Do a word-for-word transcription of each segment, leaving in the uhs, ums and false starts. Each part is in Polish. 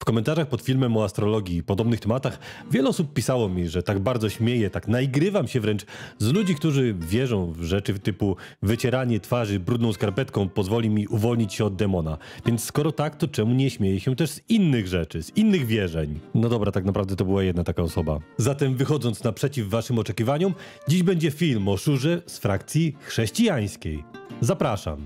W komentarzach pod filmem o astrologii i podobnych tematach wiele osób pisało mi, że tak bardzo śmieję, tak naigrywam się wręcz z ludzi, którzy wierzą w rzeczy typu wycieranie twarzy brudną skarpetką pozwoli mi uwolnić się od demona. Więc skoro tak, to czemu nie śmieję się też z innych rzeczy, z innych wierzeń? No dobra, tak naprawdę to była jedna taka osoba. Zatem wychodząc naprzeciw waszym oczekiwaniom, dziś będzie film o szurze z frakcji chrześcijańskiej. Zapraszam.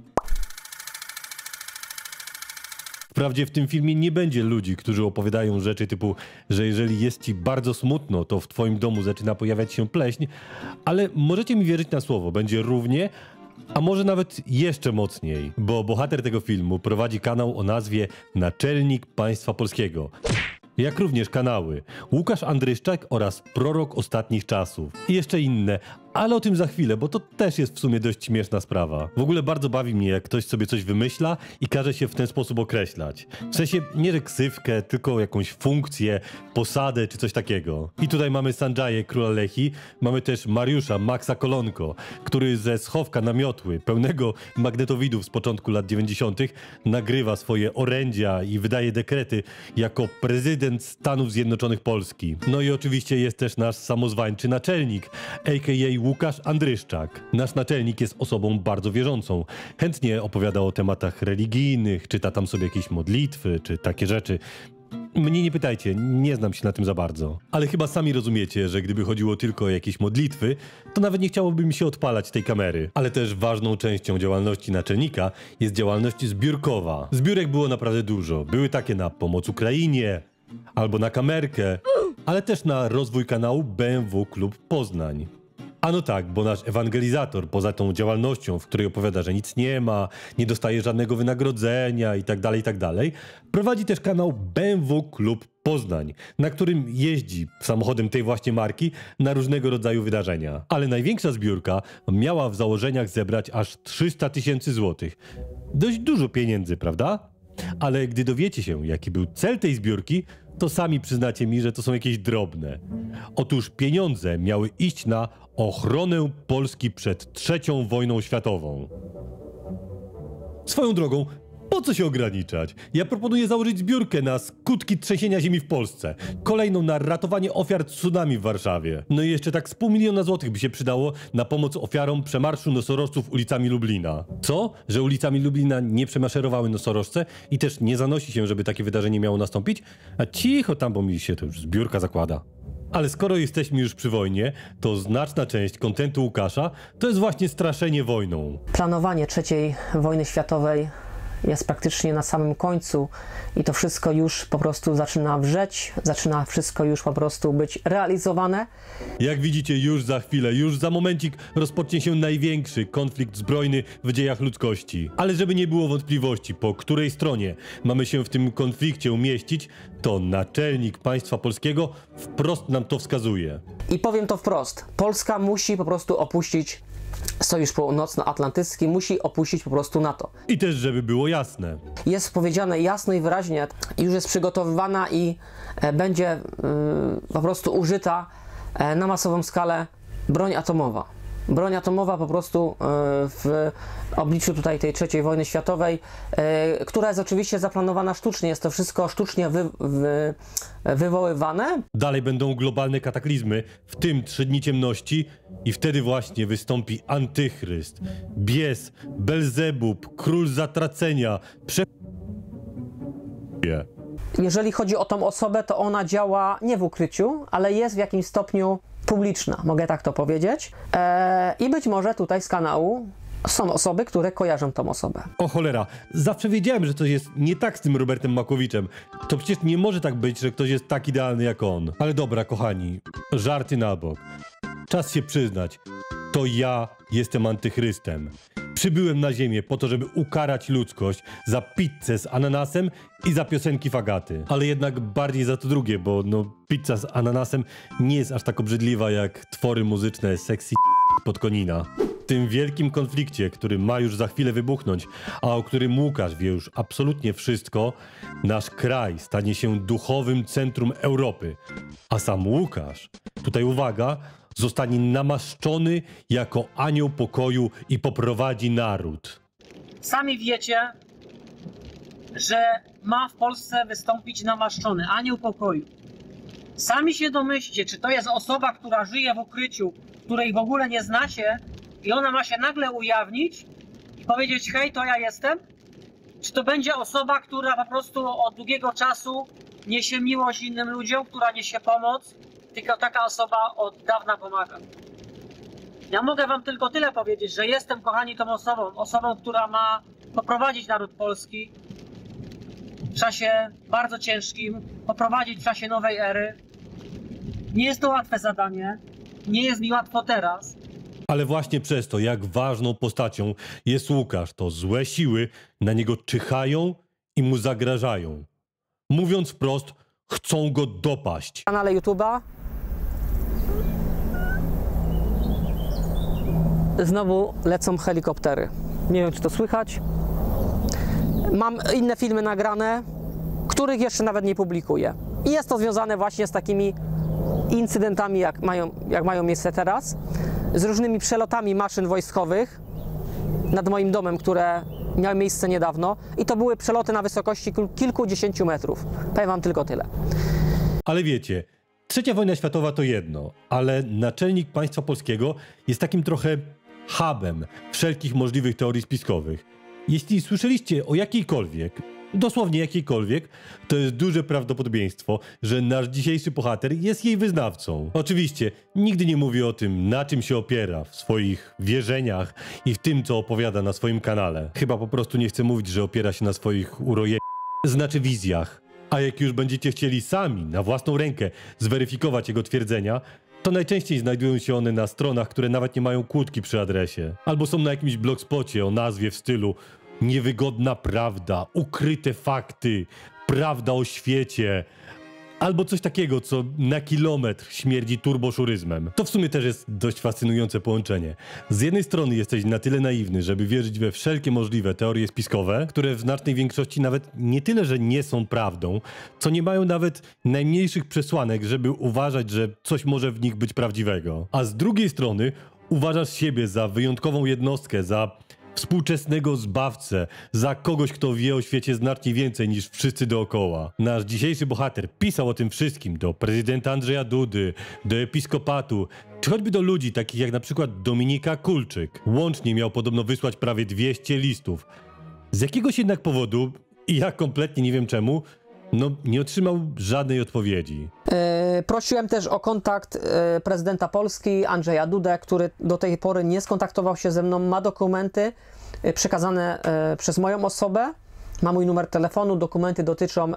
Wprawdzie w tym filmie nie będzie ludzi, którzy opowiadają rzeczy typu, że jeżeli jest ci bardzo smutno, to w twoim domu zaczyna pojawiać się pleśń, ale możecie mi wierzyć na słowo, będzie równie, a może nawet jeszcze mocniej, bo bohater tego filmu prowadzi kanał o nazwie Naczelnik Państwa Polskiego. Jak również kanały Łukasz Andryszczak oraz Prorok Ostatnich Czasów. I jeszcze inne, ale o tym za chwilę, bo to też jest w sumie dość śmieszna sprawa. W ogóle bardzo bawi mnie, jak ktoś sobie coś wymyśla i każe się w ten sposób określać. W sensie nie że ksywkę, tylko jakąś funkcję, posadę czy coś takiego. I tutaj mamy Sandżaję, króla Lechi, mamy też Mariusza, Maxa Kolonko, który ze schowka na miotły, pełnego magnetowidów z początku lat dziewięćdziesiątych nagrywa swoje orędzia i wydaje dekrety jako prezydent Stanów Zjednoczonych Polski. No i oczywiście jest też nasz samozwańczy naczelnik, a k a. Łukasz Andryszczak. Nasz naczelnik jest osobą bardzo wierzącą. Chętnie opowiada o tematach religijnych, czyta tam sobie jakieś modlitwy, czy takie rzeczy. Mnie nie pytajcie, nie znam się na tym za bardzo. Ale chyba sami rozumiecie, że gdyby chodziło tylko o jakieś modlitwy, to nawet nie chciałoby mi się odpalać tej kamery. Ale też ważną częścią działalności naczelnika jest działalność zbiórkowa. Zbiórek było naprawdę dużo. Były takie na pomoc Ukrainie, albo na kamerkę, ale też na rozwój kanału B M W Klub Poznań. A no tak, bo nasz ewangelizator, poza tą działalnością, w której opowiada, że nic nie ma, nie dostaje żadnego wynagrodzenia i tak dalej, i tak dalej, prowadzi też kanał B M W Klub Poznań, na którym jeździ samochodem tej właśnie marki na różnego rodzaju wydarzenia. Ale największa zbiórka miała w założeniach zebrać aż trzysta tysięcy złotych. Dość dużo pieniędzy, prawda? Ale gdy dowiecie się, jaki był cel tej zbiórki, to sami przyznacie mi, że to są jakieś drobne. Otóż pieniądze miały iść na ochronę Polski przed trzecią wojną światową. Swoją drogą, po co się ograniczać? Ja proponuję założyć zbiórkę na skutki trzęsienia ziemi w Polsce, kolejną na ratowanie ofiar tsunami w Warszawie. No i jeszcze tak z pół miliona złotych by się przydało na pomoc ofiarom przemarszu nosorożców ulicami Lublina. Co? Że ulicami Lublina nie przemaszerowały nosorożce i też nie zanosi się, żeby takie wydarzenie miało nastąpić? A cicho tam, bo mi się to już zbiórka zakłada. Ale skoro jesteśmy już przy wojnie, to znaczna część kontentu Łukasza to jest właśnie straszenie wojną. Planowanie trzeciej wojny światowej jest praktycznie na samym końcu i to wszystko już po prostu zaczyna wrzeć, zaczyna wszystko już po prostu być realizowane. Jak widzicie, już za chwilę, już za momencik rozpocznie się największy konflikt zbrojny w dziejach ludzkości. Ale żeby nie było wątpliwości, po której stronie mamy się w tym konflikcie umieścić, to naczelnik państwa polskiego wprost nam to wskazuje. I powiem to wprost, Polska musi po prostu opuścić Sojusz Północnoatlantycki, musi opuścić po prostu NATO. I też, żeby było jasne. Jest powiedziane jasno i wyraźnie, już jest przygotowywana i e, będzie e, po prostu użyta e, na masową skalę broń atomowa. Broń atomowa po prostu e, w obliczu tutaj tej trzeciej wojny światowej, e, która jest oczywiście zaplanowana sztucznie, jest to wszystko sztucznie wy, wy, wywoływane. Dalej będą globalne kataklizmy, w tym trzy dni ciemności i wtedy właśnie wystąpi Antychryst, Bies, Belzebub, Król Zatracenia, prze... Jeżeli chodzi o tą osobę, to ona działa nie w ukryciu, ale jest w jakimś stopniu publiczna, mogę tak to powiedzieć. Eee, I być może tutaj z kanału są osoby, które kojarzą tą osobę. O cholera, zawsze wiedziałem, że coś jest nie tak z tym Robertem Makowiczem. To przecież nie może tak być, że ktoś jest tak idealny jak on. Ale dobra, kochani, żarty na bok. Czas się przyznać, to ja jestem antychrystem. Przybyłem na ziemię po to, żeby ukarać ludzkość za pizzę z ananasem i za piosenki Fagaty. Ale jednak bardziej za to drugie, bo no pizza z ananasem nie jest aż tak obrzydliwa jak twory muzyczne sexy pod konina. W tym wielkim konflikcie, który ma już za chwilę wybuchnąć, a o którym Łukasz wie już absolutnie wszystko, nasz kraj stanie się duchowym centrum Europy. A sam Łukasz, tutaj uwaga, zostanie namaszczony jako anioł pokoju i poprowadzi naród. Sami wiecie, że ma w Polsce wystąpić namaszczony anioł pokoju. Sami się domyślcie, czy to jest osoba, która żyje w ukryciu, której w ogóle nie znacie i ona ma się nagle ujawnić i powiedzieć: hej, to ja jestem? Czy to będzie osoba, która po prostu od długiego czasu niesie miłość innym ludziom, która niesie pomoc, tylko taka osoba od dawna pomaga? Ja mogę wam tylko tyle powiedzieć, że jestem, kochani, tą osobą, osobą, która ma poprowadzić naród polski w czasie bardzo ciężkim, poprowadzić w czasie nowej ery. Nie jest to łatwe zadanie, nie jest mi łatwo teraz. Ale właśnie przez to, jak ważną postacią jest Łukasz, to złe siły na niego czyhają i mu zagrażają. Mówiąc wprost, chcą go dopaść. Na kanale YouTube'a znowu lecą helikoptery. Nie wiem, czy to słychać. Mam inne filmy nagrane, których jeszcze nawet nie publikuję. I jest to związane właśnie z takimi incydentami, jak mają, jak mają miejsce teraz, z różnymi przelotami maszyn wojskowych nad moim domem, które miały miejsce niedawno. I to były przeloty na wysokości kilkudziesięciu metrów. Powiem wam tylko tyle. Ale wiecie, trzecia wojna światowa to jedno, ale naczelnik państwa polskiego jest takim trochę hubem wszelkich możliwych teorii spiskowych. Jeśli słyszeliście o jakiejkolwiek, dosłownie jakiejkolwiek, to jest duże prawdopodobieństwo, że nasz dzisiejszy bohater jest jej wyznawcą. Oczywiście, nigdy nie mówi o tym, na czym się opiera w swoich wierzeniach i w tym, co opowiada na swoim kanale. Chyba po prostu nie chce mówić, że opiera się na swoich uroje... znaczy wizjach. A jak już będziecie chcieli sami, na własną rękę, zweryfikować jego twierdzenia, to najczęściej znajdują się one na stronach, które nawet nie mają kłódki przy adresie. Albo są na jakimś blogspocie o nazwie w stylu Niewygodna prawda, ukryte fakty, prawda o świecie, albo coś takiego, co na kilometr śmierdzi turboszuryzmem. To w sumie też jest dość fascynujące połączenie. Z jednej strony jesteś na tyle naiwny, żeby wierzyć we wszelkie możliwe teorie spiskowe, które w znacznej większości nawet nie tyle, że nie są prawdą, co nie mają nawet najmniejszych przesłanek, żeby uważać, że coś może w nich być prawdziwego. A z drugiej strony uważasz siebie za wyjątkową jednostkę, za współczesnego zbawcę, za kogoś, kto wie o świecie znacznie więcej niż wszyscy dookoła. Nasz dzisiejszy bohater pisał o tym wszystkim do prezydenta Andrzeja Dudy, do episkopatu, czy choćby do ludzi takich jak na przykład Dominika Kulczyk. Łącznie miał podobno wysłać prawie dwieście listów. Z jakiegoś jednak powodu, i ja kompletnie nie wiem czemu, no nie otrzymał żadnej odpowiedzi. Yy, prosiłem też o kontakt yy, prezydenta Polski, Andrzeja Dudę, który do tej pory nie skontaktował się ze mną. Ma dokumenty yy, przekazane yy, przez moją osobę, ma mój numer telefonu, dokumenty dotyczą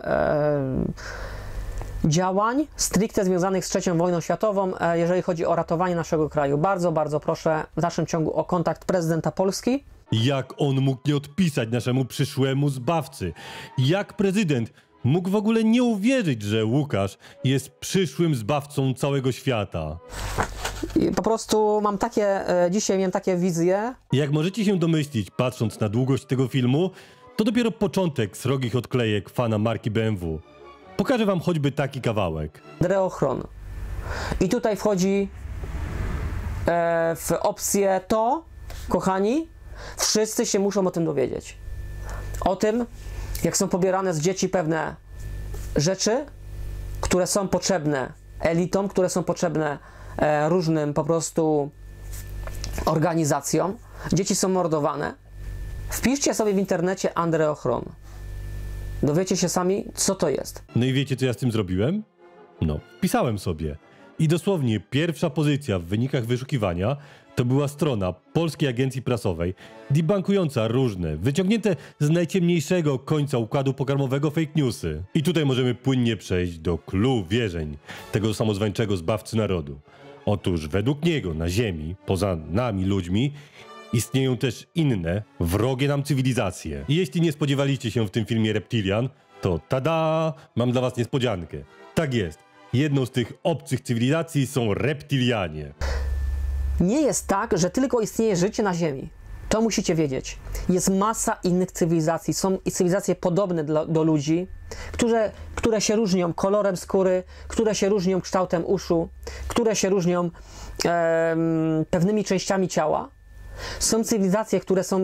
yy, działań stricte związanych z trzecią wojną światową, yy, jeżeli chodzi o ratowanie naszego kraju. Bardzo, bardzo proszę w dalszym ciągu o kontakt prezydenta Polski. Jak on mógł nie odpisać naszemu przyszłemu zbawcy? Jak prezydent mógł w ogóle nie uwierzyć, że Łukasz jest przyszłym zbawcą całego świata? I po prostu mam takie, e, dzisiaj miałem takie wizje. Jak możecie się domyślić, patrząc na długość tego filmu, to dopiero początek srogich odklejek fana marki B M W. Pokażę wam choćby taki kawałek. Dreochron. I tutaj wchodzi e, w opcję to, kochani, wszyscy się muszą o tym dowiedzieć. O tym, jak są pobierane z dzieci pewne rzeczy, które są potrzebne elitom, które są potrzebne e, różnym po prostu organizacjom. Dzieci są mordowane. Wpiszcie sobie w internecie Andreochron. Dowiecie się sami, co to jest. No i wiecie, co ja z tym zrobiłem? No, wpisałem sobie. I dosłownie pierwsza pozycja w wynikach wyszukiwania to była strona Polskiej Agencji Prasowej, debunkująca różne, wyciągnięte z najciemniejszego końca układu pokarmowego fake newsy. I tutaj możemy płynnie przejść do clou wierzeń tego samozwańczego zbawcy narodu. Otóż według niego na Ziemi, poza nami ludźmi, istnieją też inne, wrogie nam cywilizacje. I jeśli nie spodziewaliście się w tym filmie reptilian, to tada! Mam dla was niespodziankę. Tak jest. Jedną z tych obcych cywilizacji są reptilianie. Nie jest tak, że tylko istnieje życie na Ziemi. To musicie wiedzieć. Jest masa innych cywilizacji. Są i cywilizacje podobne do, do ludzi, które, które się różnią kolorem skóry, które się różnią kształtem uszu, które się różnią e, pewnymi częściami ciała. Są cywilizacje, które są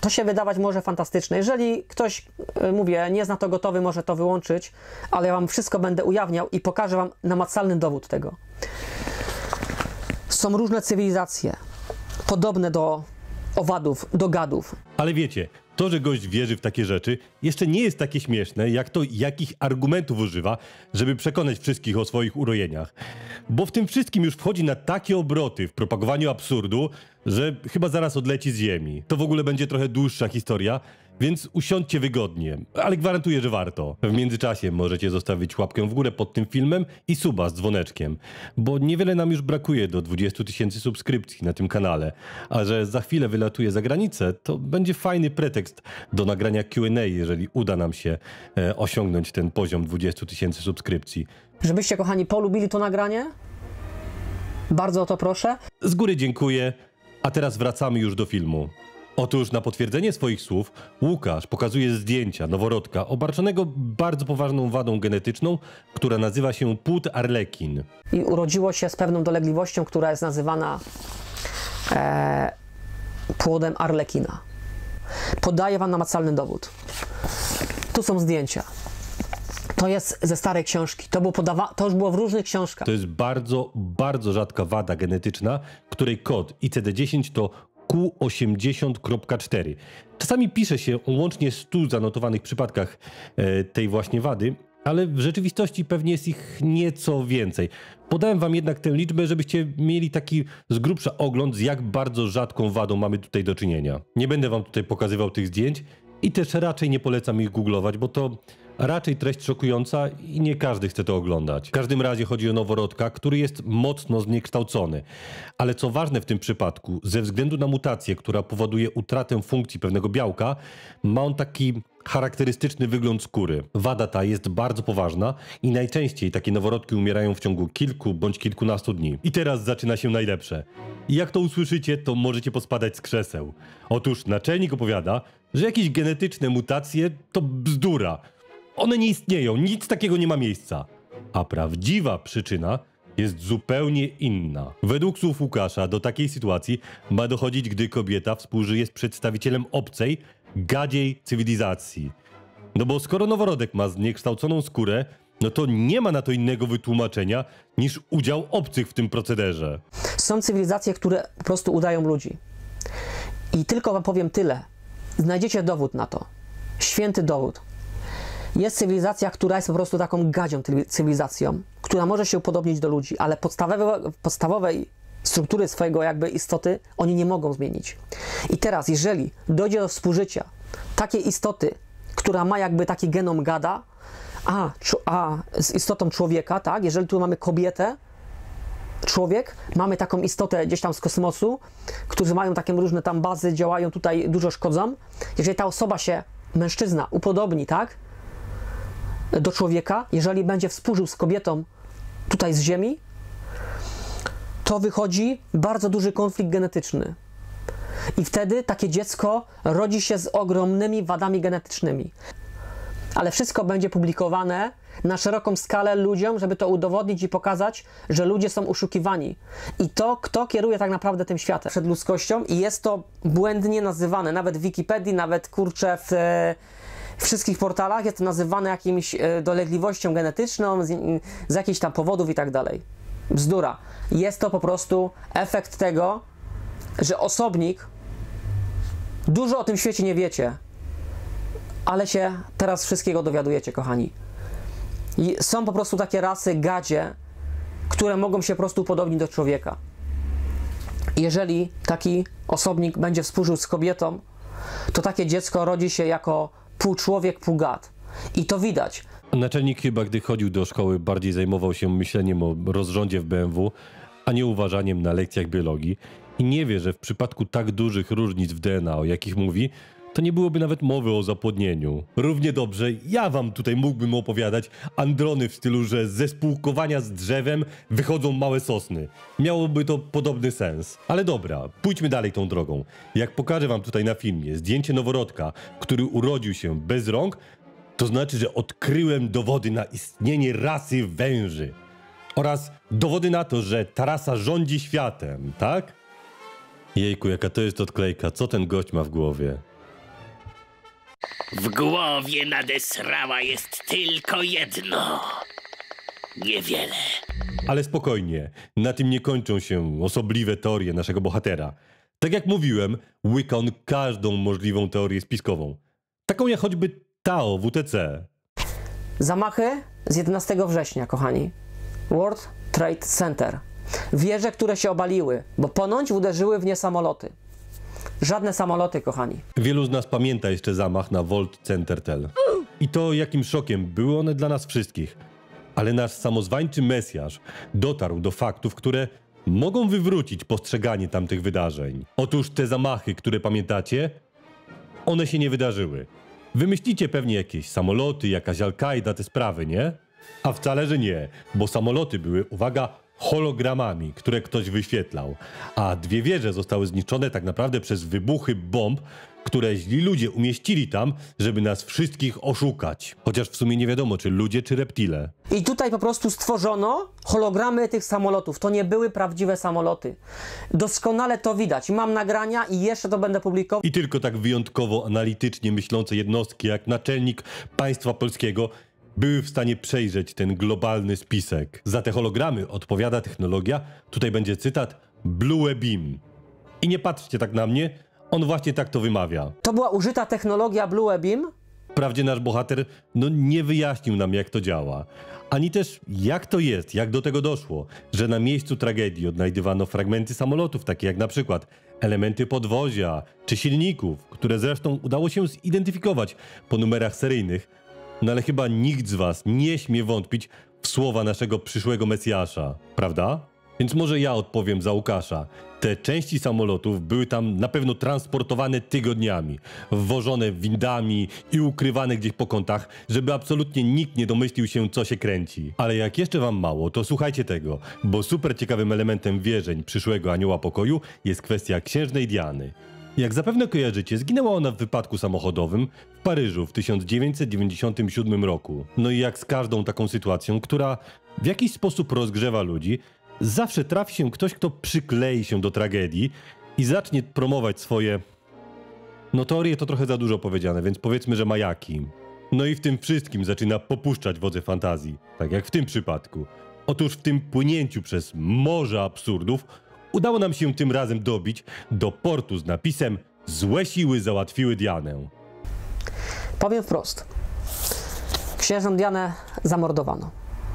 To się wydawać może fantastyczne. Jeżeli ktoś, mówię, nie zna to gotowy, może to wyłączyć, ale ja wam wszystko będę ujawniał i pokażę wam namacalny dowód tego. Są różne cywilizacje, podobne do owadów, do gadów. Ale wiecie, to, że gość wierzy w takie rzeczy, jeszcze nie jest takie śmieszne, jak to, jakich argumentów używa, żeby przekonać wszystkich o swoich urojeniach. Bo w tym wszystkim już wchodzi na takie obroty w propagowaniu absurdu, że chyba zaraz odleci z ziemi. To w ogóle będzie trochę dłuższa historia, więc usiądźcie wygodnie, ale gwarantuję, że warto. W międzyczasie możecie zostawić łapkę w górę pod tym filmem i suba z dzwoneczkiem, bo niewiele nam już brakuje do dwudziestu tysięcy subskrypcji na tym kanale, a że za chwilę wylatuję za granicę, to będzie fajny pretekst do nagrania Q and A, jeżeli uda nam się e, osiągnąć ten poziom dwudziestu tysięcy subskrypcji. Żebyście, kochani, polubili to nagranie, bardzo o to proszę. Z góry dziękuję, a teraz wracamy już do filmu. Otóż na potwierdzenie swoich słów Łukasz pokazuje zdjęcia noworodka obarczonego bardzo poważną wadą genetyczną, która nazywa się płód arlekin. I urodziło się z pewną dolegliwością, która jest nazywana e, płodem arlekina. Podaję wam namacalny dowód. Tu są zdjęcia. To jest ze starej książki. To, było podawa- to już było w różnych książkach. To jest bardzo, bardzo rzadka wada genetyczna, której kod I C D dziesięć to Q osiemdziesiąt kropka cztery. Czasami pisze się o łącznie stu zanotowanych przypadkach e, tej właśnie wady, ale w rzeczywistości pewnie jest ich nieco więcej. Podałem wam jednak tę liczbę, żebyście mieli taki z grubsza ogląd, z jak bardzo rzadką wadą mamy tutaj do czynienia. Nie będę wam tutaj pokazywał tych zdjęć i też raczej nie polecam ich googlować, bo to raczej treść szokująca i nie każdy chce to oglądać. W każdym razie chodzi o noworodka, który jest mocno zniekształcony. Ale co ważne w tym przypadku, ze względu na mutację, która powoduje utratę funkcji pewnego białka, ma on taki charakterystyczny wygląd skóry. Wada ta jest bardzo poważna i najczęściej takie noworodki umierają w ciągu kilku bądź kilkunastu dni. I teraz zaczyna się najlepsze. I jak to usłyszycie, to możecie pospadać z krzeseł. Otóż naczelnik opowiada, że jakieś genetyczne mutacje to bzdura. One nie istnieją, nic takiego nie ma miejsca. A prawdziwa przyczyna jest zupełnie inna. Według słów Łukasza do takiej sytuacji ma dochodzić, gdy kobieta współżyje z przedstawicielem obcej, gadziej cywilizacji. No bo skoro noworodek ma zniekształconą skórę, no to nie ma na to innego wytłumaczenia niż udział obcych w tym procederze. Są cywilizacje, które po prostu udają ludzi. I tylko wam powiem tyle. Znajdziecie dowód na to. Święty dowód. Jest cywilizacja, która jest po prostu taką gadzią cywilizacją, która może się upodobnić do ludzi, ale podstawowe, podstawowej struktury swojego jakby istoty oni nie mogą zmienić. I teraz, jeżeli dojdzie do współżycia takiej istoty, która ma jakby taki genom gada, a, a z istotą człowieka, tak, jeżeli tu mamy kobietę, człowiek, mamy taką istotę gdzieś tam z kosmosu, którzy mają takie różne tam bazy, działają tutaj, dużo szkodzą. Jeżeli ta osoba się, mężczyzna, upodobni, tak, do człowieka, jeżeli będzie współżył z kobietą tutaj z Ziemi, to wychodzi bardzo duży konflikt genetyczny. I wtedy takie dziecko rodzi się z ogromnymi wadami genetycznymi. Ale wszystko będzie publikowane na szeroką skalę ludziom, żeby to udowodnić i pokazać, że ludzie są oszukiwani. I to, kto kieruje tak naprawdę tym światem przed ludzkością, i jest to błędnie nazywane. Nawet w Wikipedii, nawet kurczę w W wszystkich portalach jest to nazywane jakimś dolegliwością genetyczną, z, z jakichś tam powodów i tak dalej. Bzdura. Jest to po prostu efekt tego, że osobnik, dużo o tym świecie nie wiecie, ale się teraz wszystkiego dowiadujecie, kochani. I są po prostu takie rasy gadzie, które mogą się po prostu upodobnić do człowieka. Jeżeli taki osobnik będzie współżył z kobietą, to takie dziecko rodzi się jako pół człowiek, pół gad. I to widać. Naczelnik chyba, gdy chodził do szkoły, bardziej zajmował się myśleniem o rozrządzie w B M W, a nie uważaniem na lekcjach biologii. I nie wie, że w przypadku tak dużych różnic w D N A, o jakich mówi, to nie byłoby nawet mowy o zapłodnieniu. Równie dobrze ja wam tutaj mógłbym opowiadać androny w stylu, że ze spółkowania z drzewem wychodzą małe sosny. Miałoby to podobny sens. Ale dobra, pójdźmy dalej tą drogą. Jak pokażę wam tutaj na filmie zdjęcie noworodka, który urodził się bez rąk, to znaczy, że odkryłem dowody na istnienie rasy węży. Oraz dowody na to, że ta rasa rządzi światem, tak? Jejku, jaka to jest odklejka, co ten gość ma w głowie? W głowie nadesrała jest tylko jedno. Niewiele. Ale spokojnie, na tym nie kończą się osobliwe teorie naszego bohatera. Tak jak mówiłem, łyka on każdą możliwą teorię spiskową. Taką jak choćby ta o W T C. Zamachy z jedenastego września, kochani. World Trade Center. Wieże, które się obaliły, bo ponoć uderzyły w nie samoloty. Żadne samoloty, kochani. Wielu z nas pamięta jeszcze zamach na World Center Tel. I to jakim szokiem były one dla nas wszystkich. Ale nasz samozwańczy Mesjasz dotarł do faktów, które mogą wywrócić postrzeganie tamtych wydarzeń. Otóż te zamachy, które pamiętacie, one się nie wydarzyły. Wymyślicie pewnie jakieś samoloty, jakaś Al-Kaida, te sprawy, nie? A wcale, że nie, bo samoloty były, uwaga, hologramami, które ktoś wyświetlał. A dwie wieże zostały zniszczone tak naprawdę przez wybuchy bomb, które źli ludzie umieścili tam, żeby nas wszystkich oszukać. Chociaż w sumie nie wiadomo, czy ludzie, czy reptile. I tutaj po prostu stworzono hologramy tych samolotów. To nie były prawdziwe samoloty. Doskonale to widać. Mam nagrania i jeszcze to będę publikował. I tylko tak wyjątkowo analitycznie myślące jednostki, jak naczelnik państwa polskiego, były w stanie przejrzeć ten globalny spisek. Za te hologramy odpowiada technologia, tutaj będzie cytat, Blue Beam. I nie patrzcie tak na mnie, on właśnie tak to wymawia. To była użyta technologia Blue Beam. Wprawdzie nasz bohater no, nie wyjaśnił nam, jak to działa. Ani też jak to jest, jak do tego doszło, że na miejscu tragedii odnajdywano fragmenty samolotów, takie jak na przykład elementy podwozia czy silników, które zresztą udało się zidentyfikować po numerach seryjnych. No ale chyba nikt z was nie śmie wątpić w słowa naszego przyszłego Mesjasza, prawda? Więc może ja odpowiem za Łukasza. Te części samolotów były tam na pewno transportowane tygodniami, wwożone windami i ukrywane gdzieś po kątach, żeby absolutnie nikt nie domyślił się, co się kręci. Ale jak jeszcze wam mało, to słuchajcie tego, bo super ciekawym elementem wierzeń przyszłego Anioła Pokoju jest kwestia księżnej Diany. Jak zapewne kojarzycie, zginęła ona w wypadku samochodowym w Paryżu w tysiąc dziewięćset dziewięćdziesiątym siódmym roku. No i jak z każdą taką sytuacją, która w jakiś sposób rozgrzewa ludzi, zawsze trafi się ktoś, kto przyklei się do tragedii i zacznie promować swoje... No teorie to trochę za dużo powiedziane, więc powiedzmy, że majaki. No i w tym wszystkim zaczyna popuszczać wodze fantazji, tak jak w tym przypadku. Otóż w tym płynięciu przez morze absurdów udało nam się tym razem dobić do portu z napisem Złe siły załatwiły Dianę. Powiem wprost. Księżną Dianę zamordowano.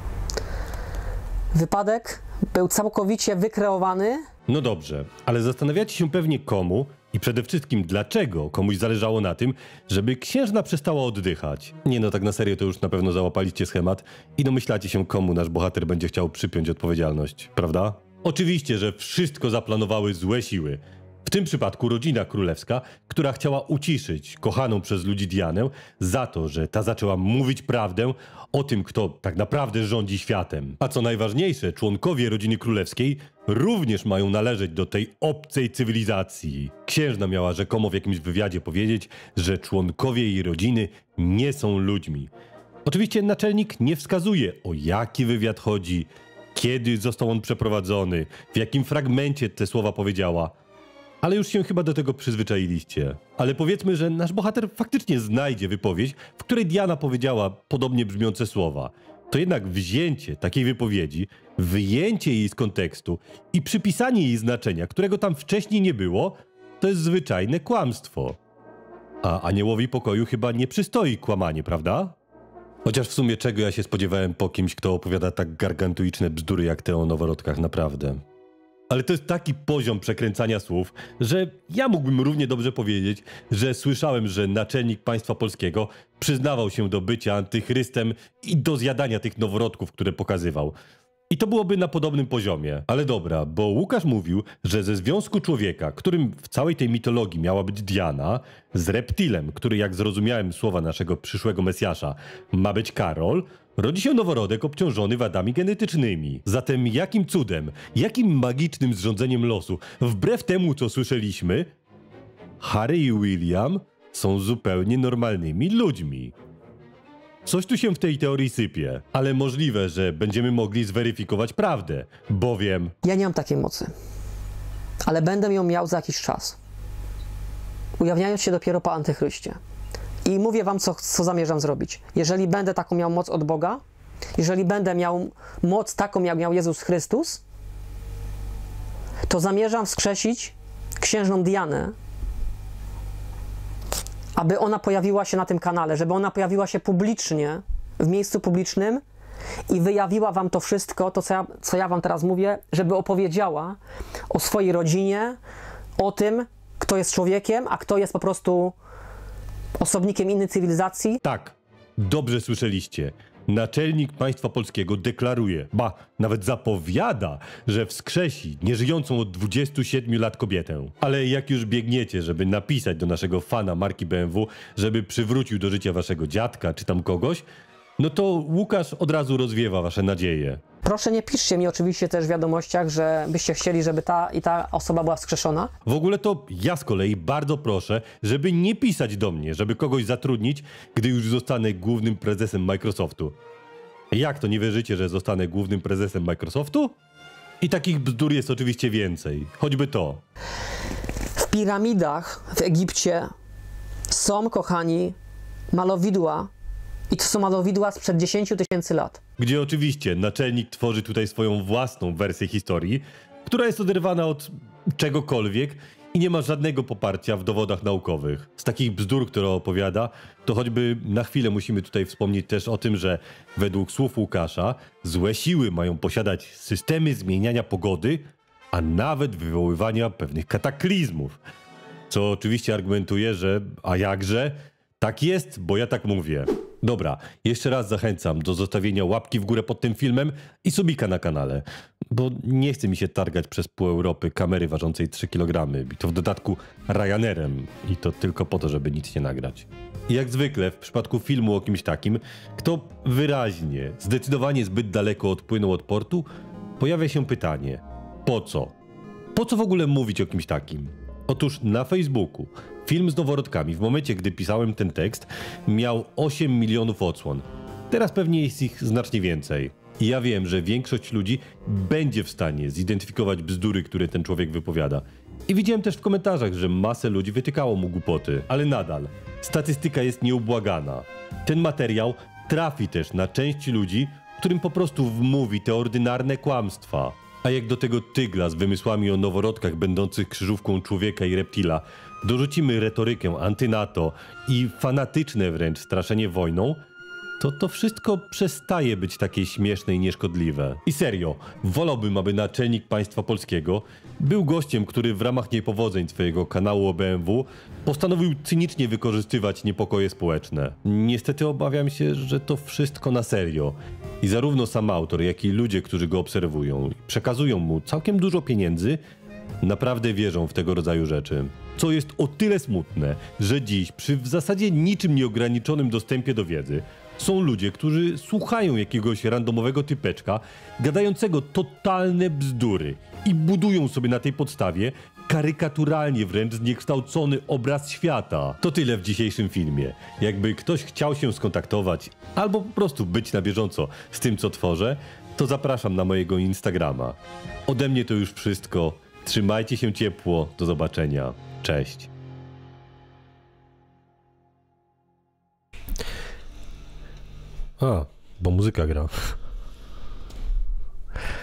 Wypadek był całkowicie wykreowany. No dobrze, ale zastanawiacie się pewnie komu i przede wszystkim dlaczego komuś zależało na tym, żeby księżna przestała oddychać. Nie no, tak na serio to już na pewno załapaliście schemat i domyślacie się, komu nasz bohater będzie chciał przypiąć odpowiedzialność, prawda? Oczywiście, że wszystko zaplanowały złe siły. W tym przypadku rodzina królewska, która chciała uciszyć kochaną przez ludzi Dianę za to, że ta zaczęła mówić prawdę o tym, kto tak naprawdę rządzi światem. A co najważniejsze, członkowie rodziny królewskiej również mają należeć do tej obcej cywilizacji. Księżna miała rzekomo w jakimś wywiadzie powiedzieć, że członkowie jej rodziny nie są ludźmi. Oczywiście naczelnik nie wskazuje, o jaki wywiad chodzi, kiedy został on przeprowadzony, w jakim fragmencie te słowa powiedziała. Ale już się chyba do tego przyzwyczailiście. Ale powiedzmy, że nasz bohater faktycznie znajdzie wypowiedź, w której Diana powiedziała podobnie brzmiące słowa. To jednak wzięcie takiej wypowiedzi, wyjęcie jej z kontekstu i przypisanie jej znaczenia, którego tam wcześniej nie było, to jest zwyczajne kłamstwo. A Aniołowi Pokoju chyba nie przystoi kłamanie, prawda? Chociaż w sumie czego ja się spodziewałem po kimś, kto opowiada tak gargantuiczne bzdury jak te o noworodkach, naprawdę. Ale to jest taki poziom przekręcania słów, że ja mógłbym równie dobrze powiedzieć, że słyszałem, że naczelnik państwa polskiego przyznawał się do bycia antychrystem i do zjadania tych noworodków, które pokazywał. I to byłoby na podobnym poziomie. Ale dobra, bo Łukasz mówił, że ze związku człowieka, którym w całej tej mitologii miała być Diana, z reptilem, który jak zrozumiałem słowa naszego przyszłego Mesjasza, ma być Karol, rodzi się noworodek obciążony wadami genetycznymi. Zatem jakim cudem, jakim magicznym zrządzeniem losu, wbrew temu co słyszeliśmy, Harry i William są zupełnie normalnymi ludźmi. Coś tu się w tej teorii sypie, ale możliwe, że będziemy mogli zweryfikować prawdę, bowiem... Ja nie mam takiej mocy, ale będę ją miał za jakiś czas. Ujawniając się dopiero po antychryście. I mówię wam, co, co zamierzam zrobić. Jeżeli będę taką miał moc od Boga, jeżeli będę miał moc taką, jak miał Jezus Chrystus, to zamierzam wskrzesić księżną Dianę, aby ona pojawiła się na tym kanale, żeby ona pojawiła się publicznie, w miejscu publicznym i wyjawiła wam to wszystko, to co ja, co ja wam teraz mówię, żeby opowiedziała o swojej rodzinie, o tym, kto jest człowiekiem, a kto jest po prostu osobnikiem innej cywilizacji. Tak, dobrze słyszeliście. Naczelnik państwa polskiego deklaruje, ba, nawet zapowiada, że wskrzesi nieżyjącą od dwudziestu siedmiu lat kobietę. Ale jak już biegniecie, żeby napisać do naszego fana marki B M W, żeby przywrócił do życia waszego dziadka czy tam kogoś, no to Łukasz od razu rozwiewa wasze nadzieje. Proszę nie piszcie mi oczywiście też w wiadomościach, że byście chcieli, żeby ta i ta osoba była wskrzeszona. W ogóle to ja z kolei bardzo proszę, żeby nie pisać do mnie, żeby kogoś zatrudnić, gdy już zostanę głównym prezesem Microsoftu. Jak to, nie wierzycie, że zostanę głównym prezesem Microsoftu? I takich bzdur jest oczywiście więcej. Choćby to. W piramidach w Egipcie są, kochani, malowidła i to są malowidła sprzed dziesięciu tysięcy lat. Gdzie oczywiście naczelnik tworzy tutaj swoją własną wersję historii, która jest oderwana od czegokolwiek i nie ma żadnego poparcia w dowodach naukowych. Z takich bzdur, które opowiada, to choćby na chwilę musimy tutaj wspomnieć też o tym, że według słów Łukasza złe siły mają posiadać systemy zmieniania pogody, a nawet wywoływania pewnych kataklizmów. Co oczywiście argumentuje, że a jakże, tak jest, bo ja tak mówię. Dobra, jeszcze raz zachęcam do zostawienia łapki w górę pod tym filmem i subika na kanale, bo nie chce mi się targać przez pół Europy kamery ważącej trzy kilogramy i to w dodatku Ryanerem i to tylko po to, żeby nic nie nagrać. I jak zwykle w przypadku filmu o kimś takim, kto wyraźnie, zdecydowanie zbyt daleko odpłynął od portu, pojawia się pytanie, po co? Po co w ogóle mówić o kimś takim? Otóż na Facebooku film z noworodkami w momencie, gdy pisałem ten tekst, miał osiem milionów odsłon. Teraz pewnie jest ich znacznie więcej. I ja wiem, że większość ludzi będzie w stanie zidentyfikować bzdury, które ten człowiek wypowiada. I widziałem też w komentarzach, że masę ludzi wytykało mu głupoty. Ale nadal, statystyka jest nieubłagana. Ten materiał trafi też na część ludzi, którym po prostu wmówi te ordynarne kłamstwa. A jak do tego tygla z wymysłami o noworodkach będących krzyżówką człowieka i reptila dorzucimy retorykę antynato i fanatyczne wręcz straszenie wojną, to to wszystko przestaje być takie śmieszne i nieszkodliwe. I serio, wolałbym, aby naczelnik państwa polskiego był gościem, który w ramach niepowodzeń swojego kanału o B M W postanowił cynicznie wykorzystywać niepokoje społeczne. Niestety obawiam się, że to wszystko na serio. I zarówno sam autor, jak i ludzie, którzy go obserwują i przekazują mu całkiem dużo pieniędzy, naprawdę wierzą w tego rodzaju rzeczy. Co jest o tyle smutne, że dziś przy w zasadzie niczym nieograniczonym dostępie do wiedzy są ludzie, którzy słuchają jakiegoś randomowego typeczka gadającego totalne bzdury i budują sobie na tej podstawie karykaturalnie wręcz zniekształcony obraz świata. To tyle w dzisiejszym filmie. Jakby ktoś chciał się skontaktować albo po prostu być na bieżąco z tym, co tworzę, to zapraszam na mojego Instagrama. Ode mnie to już wszystko. Trzymajcie się ciepło. Do zobaczenia. Cześć. A, bo muzyka gra.